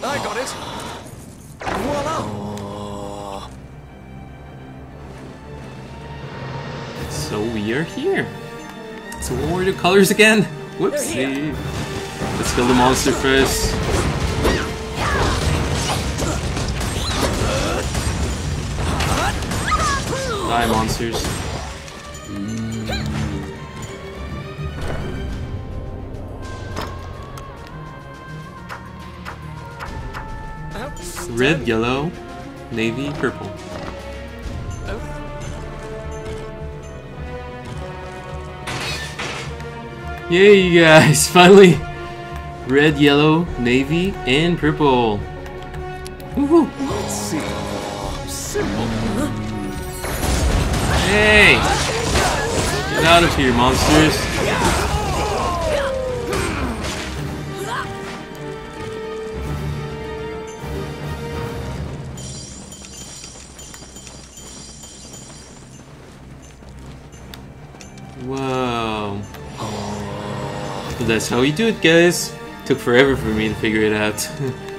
I got it. Voila! So we are here. So what were the colors again? Whoopsie. Let's kill the monster first. Die, monsters. Red, yellow, navy, purple. Yay, you guys! Finally! Red, yellow, navy, and purple. Woohoo! Let's see. Simple. Hey! Get out of here, monsters! Whoa. So that's how you do it, guys. Took forever for me to figure it out.